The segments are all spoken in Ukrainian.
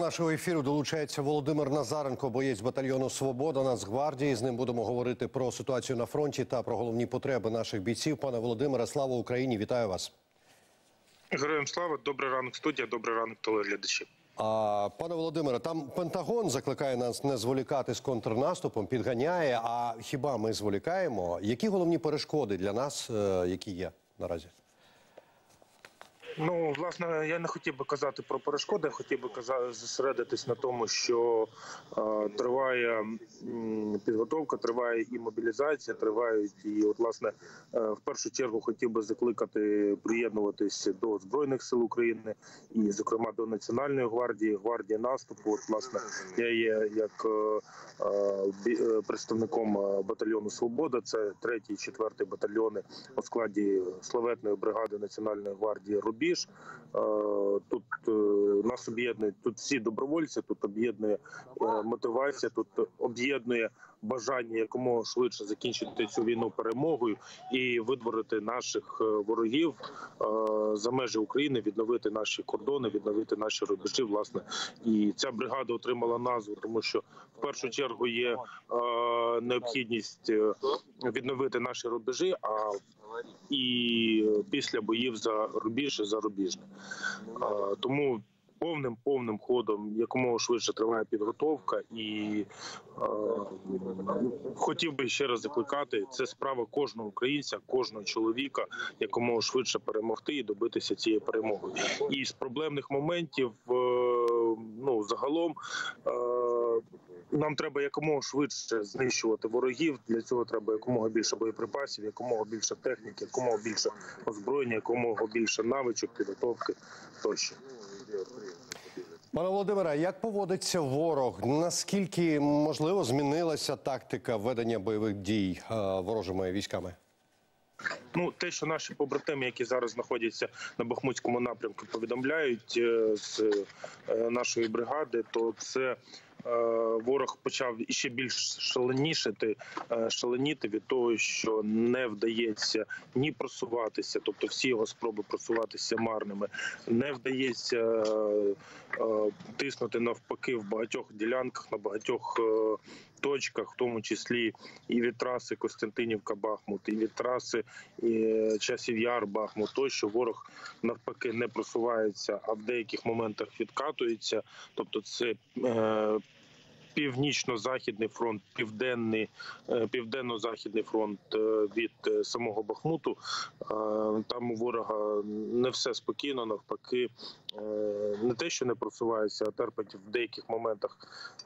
нашого ефіру долучається Володимир Назаренко, боєць батальйону «Свобода» Нацгвардії. З ним будемо говорити про ситуацію на фронті та про головні потреби наших бійців. Пане Володимире, слава Україні! Вітаю вас! Героям слава! Добрий ранок, студія, добрий ранок, телеглядачі. Пане Володимире, там Пентагон закликає нас не зволікати з контрнаступом, підганяє. А хіба ми зволікаємо? Які головні перешкоди для нас, які є наразі? Ну, власне, я не хотів би казати про перешкоди, хотів би зосередитись на тому, що триває підготовка, триває і мобілізація, тривають і, от, власне, в першу чергу хотів би закликати приєднуватись до Збройних сил України і, зокрема, до Національної гвардії, гвардії наступу. От, власне, я є як представником батальйону «Свобода», це 3-й, 4-й батальйони у складі славетної бригади Національної гвардії «Рубіж». Тут нас об'єднують, тут всі добровольці, тут об'єднує мотивація, тут об'єднує бажання якомога швидше закінчити цю війну перемогою і видворити наших ворогів за межі України, відновити наші кордони, відновити наші рубежі, власне. І ця бригада отримала назву, тому що в першу чергу є необхідність відновити наші рубежі, і після боїв за рубіж і зарубіжне. Тому повним ходом якомога швидше триває підготовка, і хотів би ще раз закликати, це справа кожного українця, кожного чоловіка, якомога швидше перемогти і добитися цієї перемоги. І з проблемних моментів, ну, загалом, нам треба якомога швидше знищувати ворогів, для цього треба якомога більше боєприпасів, якомога більше техніки, якомога більше озброєння, якомога більше навичок, підготовки тощо. Пане Володимире, як поводиться ворог? Наскільки, можливо, змінилася тактика ведення бойових дій ворожими військами? Ну, те, що наші побратими, які зараз знаходяться на Бахмутському напрямку, повідомляють з нашої бригади, то це ворог почав іще більш шаленіти від того, що не вдається ні просуватися, тобто всі його спроби просуватися марними, не вдається тиснути навпаки в багатьох ділянках, на багатьох точках, в тому числі і від траси Костянтинівка-Бахмут, і від траси Часів Яр-Бахмут, тощо ворог навпаки не просувається, а в деяких моментах відкатується, тобто це північно-західний фронт, південно-західний фронт від самого Бахмуту. Там у ворога не все спокійно, навпаки, не те, що не просувається, а терпить в деяких моментах,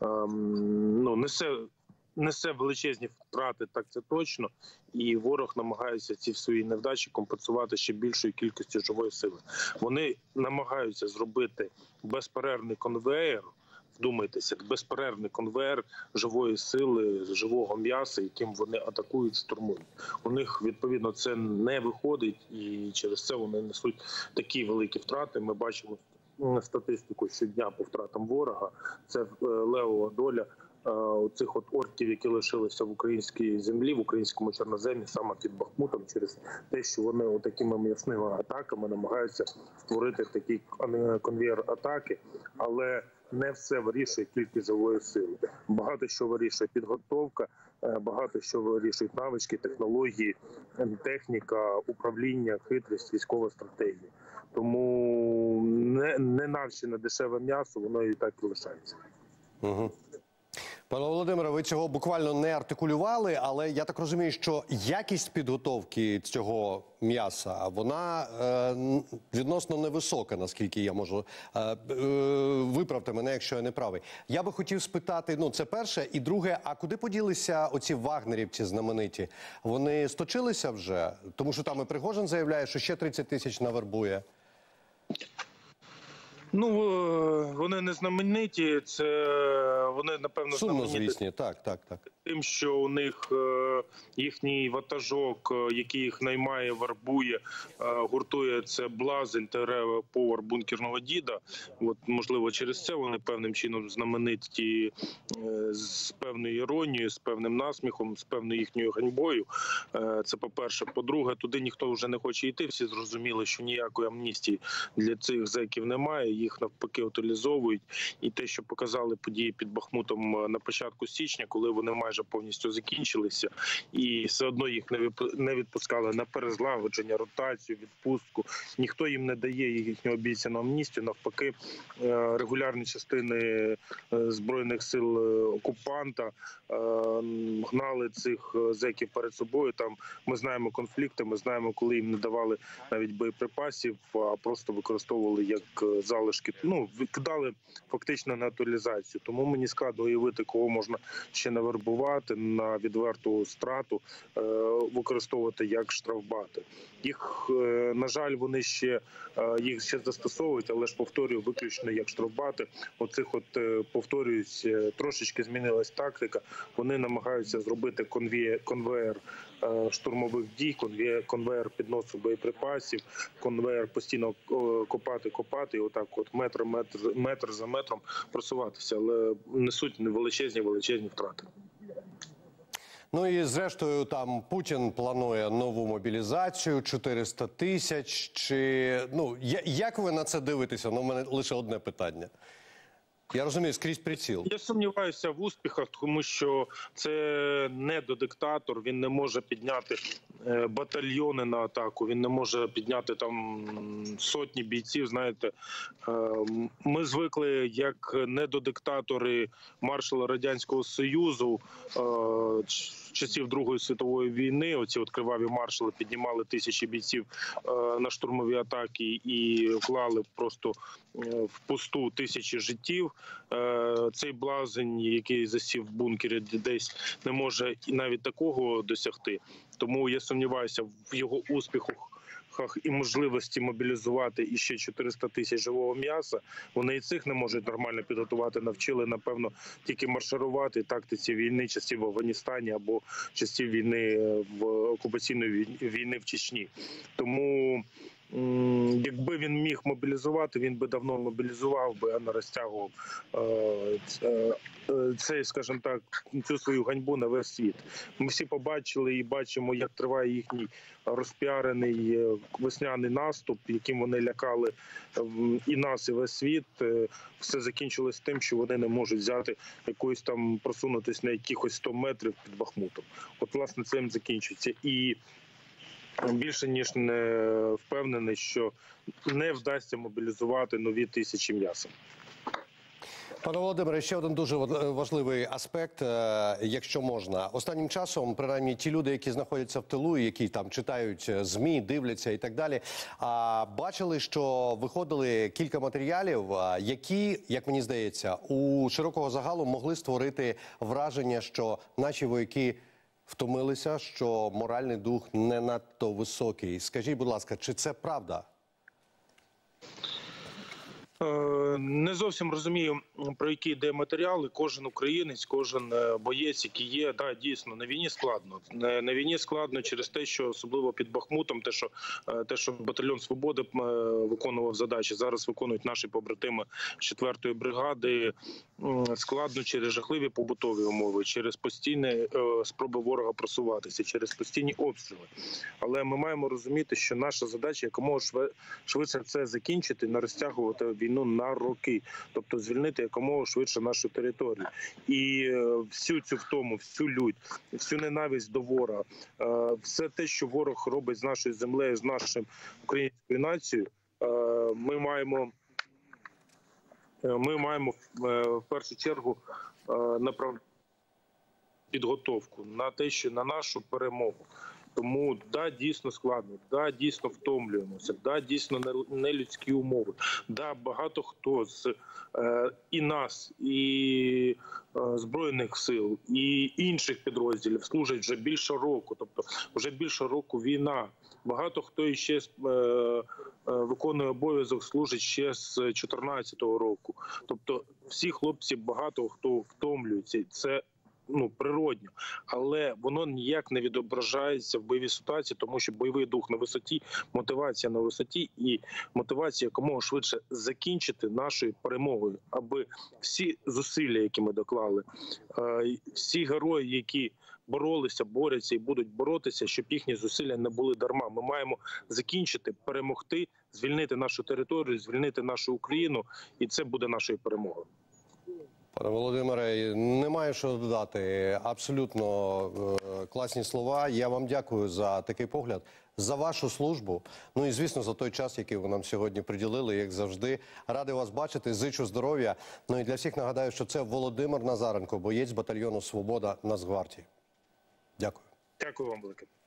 ну, несе величезні втрати, так це точно, і ворог намагається ці свої невдачі компенсувати ще більшою кількістю живої сили. Вони намагаються зробити безперервний конвеєр, вдумайтеся, безперервний конвейер живої сили, живого м'яса, яким вони атакують, штурмують. У них, відповідно, це не виходить, і через це вони несуть такі великі втрати. Ми бачимо статистику щодня по втратам ворога. Це левова доля цих от орків, які лишилися в українській землі, в українському чорноземі, саме під Бахмутом, через те, що вони такими м'ясними атаками намагаються створити такий конвейер атаки, але не все вирішує кількість живої сили. Багато що вирішує підготовка, багато що вирішують навички, технології, техніка, управління, хитрість, військова стратегія. Тому не навчене дешеве м'ясо, воно і так і лишається. Угу. Пане Володимире, ви цього буквально не артикулювали, але я так розумію, що якість підготовки цього м'яса, вона відносно невисока, наскільки я можу. Виправте мене, якщо я не правий. Я би хотів спитати, ну це перше, і друге, а куди поділися оці вагнерівці знамениті? Вони сточилися вже? Тому що там і Пригожин заявляє, що ще 30 тисяч навербує. Ну, вони не знамениті, це вони, напевно, сумнозвісні, так. тим, що у них їхній ватажок, який їх наймає, вербує, гуртує, це блазень, повар бункерного діда. От, можливо, через це вони певним чином знамениті, з певною іронією, з певним насміхом, з певною їхньою ганьбою. Це по-перше. По-друге, туди ніхто вже не хоче йти. Всі зрозуміли, що ніякої амністії для цих зеків немає. Їх навпаки утилізовують. І те, що показали події під Бахмутом на початку січня, коли вони майже повністю закінчилися, і все одно їх не відпускали на перезлагодження, ротацію, відпустку. Ніхто їм не дає їхню обіцяну амністію. Навпаки, регулярні частини Збройних сил окупанта гнали цих зеків перед собою. Там ми знаємо конфлікти, ми знаємо, коли їм не давали навіть боєприпасів, а просто використовували як залишки. Ну, кидали фактично на утилізацію. Тому мені складно уявити, кого можна ще навербувати на відверту страту, використовувати як штрафбати. Їх, на жаль, вони їх ще застосовують, але ж, повторюю, виключно як штрафбати. Повторююсь, трошечки змінилась тактика. Вони намагаються зробити конвеєр штурмових дій, конвеєр підносу боєприпасів, конвеєр постійно копати, і отак от метр за метром просуватися, але несуть величезні втрати. Ну і зрештою там Путін планує нову мобілізацію, 400 тисяч. Як ви на це дивитеся? Ну, у мене лише одне питання. Я розумію, скрізь приціл. Я сумніваюся в успіхах, тому що це недодиктатор, він не може підняти батальйони на атаку, він не може підняти там сотні бійців, знаєте. Ми звикли, як недодиктатори маршала Радянського Союзу часів Другої світової війни, оці от криваві маршали піднімали тисячі бійців на штурмові атаки і вклали просто в пусту тисячі життів. Цей блазень, який засів в бункері, десь не може навіть такого досягти. Тому я сумніваюся в його успіхах і можливості мобілізувати іще 400 тисяч живого м'яса. Вони і цих не можуть нормально підготувати. Навчили, напевно, тільки марширувати тактиці війни часів в Афганістані або часів війни окупаційної війни в Чечні. Тому якби він міг мобілізувати, він би давно мобілізував би, а не розтягував скажімо так, цю свою ганьбу на весь світ. Ми всі побачили і бачимо, як триває їхній розпіарений весняний наступ, яким вони лякали і нас, і весь світ. Все закінчилось тим, що вони не можуть взяти якоюсь там, просунутися на якихось 100 метрів під Бахмутом. От, власне, цим закінчиться. І більше ніж не впевнений, що не вдасться мобілізувати нові тисячі м'яса. Пане Володимире, ще один дуже важливий аспект, якщо можна. Останнім часом, принаймні, ті люди, які знаходяться в тилу, які там читають ЗМІ, дивляться і так далі, бачили, що виходили кілька матеріалів, які, як мені здається, у широкого загалу могли створити враження, що наші вояки втомилися, що моральний дух не надто високий. Скажіть, будь ласка, чи це правда? Не зовсім розумію, про які йде матеріали. Кожен українець, кожен боєць, який є, да, дійсно, на війні складно. На війні складно через те, що особливо під Бахмутом, те, що батальйон «Свободи» виконував задачі, зараз виконують наші побратими 4-ї бригади. Складно через жахливі побутові умови, через постійні спроби ворога просуватися, через постійні обстріли. Але ми маємо розуміти, що наша задача якомога швидше це закінчити, не розтягувати війну на роки, тобто звільнити якомога швидше нашу територію. І всю цю втому, всю лють, всю ненависть до ворога, все те, що ворог робить з нашою землею, з нашою українською нацією, ми маємо в першу чергу направити підготовку на те, що на нашу перемогу. Тому, да, дійсно складно, да, дійсно втомлюємося, да, дійсно нелюдські умови. Да, багато хто з і нас, і Збройних сил, і інших підрозділів служать вже більше року. Тобто вже більше року війна. Багато хто іще виконує обов'язок, служить ще з 2014 року. Тобто всі хлопці, багато хто втомлюється. Це природньо, але воно ніяк не відображається в бойовій ситуації, тому що бойовий дух на висоті, мотивація на висоті і мотивація якомога швидше закінчити нашою перемогою, аби всі зусилля, які ми доклали, всі герої, які боролися, борються і будуть боротися, щоб їхні зусилля не були дарма. Ми маємо закінчити, перемогти, звільнити нашу територію, звільнити нашу Україну, і це буде нашою перемогою. Пане Володимире, немає що додати. Абсолютно класні слова. Я вам дякую за такий погляд, за вашу службу. Ну і, звісно, за той час, який ви нам сьогодні приділили, як завжди. Радий вас бачити, зичу здоров'я. Ну і для всіх нагадаю, що це Володимир Назаренко, боєць батальйону «Свобода» Нацгвардії. Дякую. Дякую вам велике.